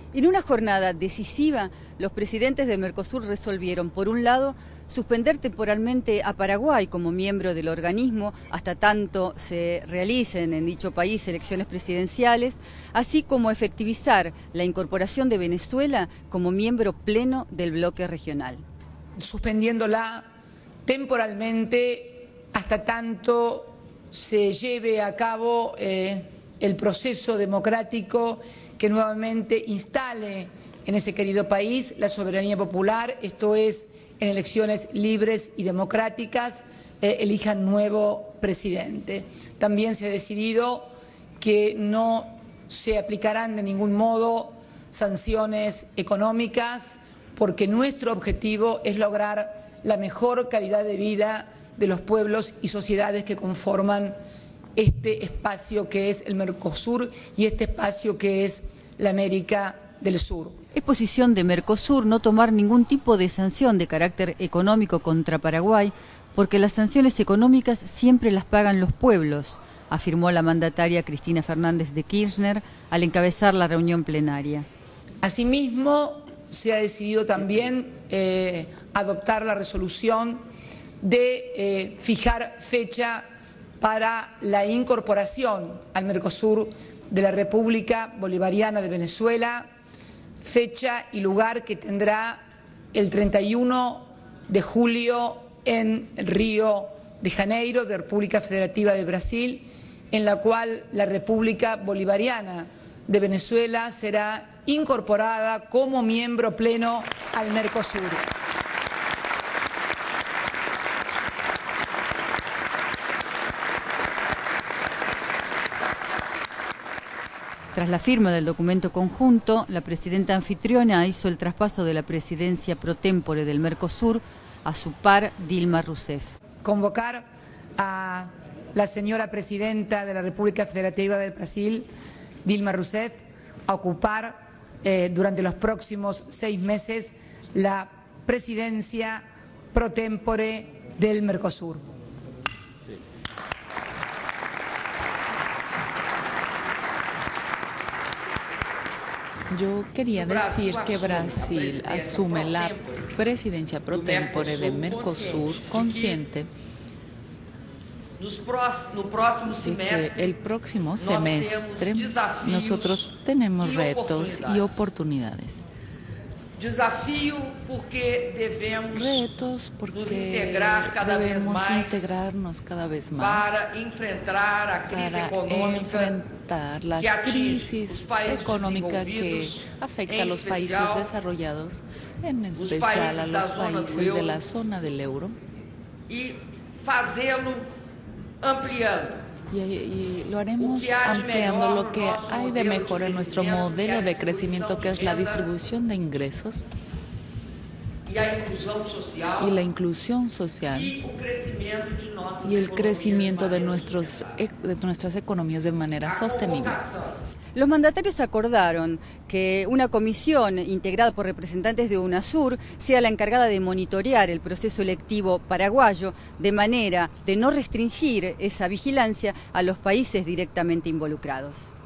En una jornada decisiva, los presidentes del Mercosur resolvieron, por un lado, suspender temporalmente a Paraguay como miembro del organismo hasta tanto se realicen en dicho país elecciones presidenciales, así como efectivizar la incorporación de Venezuela como miembro pleno del bloque regional. Suspendiéndola temporalmente hasta tanto se lleve a cabo el proceso democrático que nuevamente instale en ese querido país la soberanía popular, esto es, en elecciones libres y democráticas, elijan nuevo presidente. También se ha decidido que no se aplicarán de ningún modo sanciones económicas, porque nuestro objetivo es lograr la mejor calidad de vida de los pueblos y sociedades que conforman este espacio que es el Mercosur y este espacio que es la América del Sur. Es posición de Mercosur no tomar ningún tipo de sanción de carácter económico contra Paraguay, porque las sanciones económicas siempre las pagan los pueblos, afirmó la mandataria Cristina Fernández de Kirchner al encabezar la reunión plenaria. Asimismo, se ha decidido también adoptar la resolución de fijar fecha para la incorporación al Mercosur de la República Bolivariana de Venezuela, fecha y lugar que tendrá el 31 de julio en Río de Janeiro, de República Federativa de Brasil, en la cual la República Bolivariana de Venezuela será incorporada como miembro pleno al Mercosur. Tras la firma del documento conjunto, la presidenta anfitriona hizo el traspaso de la presidencia pro tempore del Mercosur a su par Dilma Rousseff. Convocar a la señora presidenta de la República Federativa del Brasil, Dilma Rousseff, a ocupar durante los próximos 6 meses la presidencia pro tempore del Mercosur. Yo quería decir que Brasil asume la presidencia pro tempore de Mercosur consciente de que el próximo semestre nosotros tenemos retos y oportunidades. Retos porque debemos integrarnos cada vez más para enfrentar la crisis económica que afecta a los países desarrollados, en especial a los países de la zona del euro, y lo haremos ampliando lo que hay de mejor en nuestro modelo de crecimiento, que es la distribución de ingresos y la inclusión social y el crecimiento de nuestras economías de manera sostenible. Los mandatarios acordaron que una comisión integrada por representantes de UNASUR sea la encargada de monitorear el proceso electivo paraguayo, de manera de no restringir esa vigilancia a los países directamente involucrados.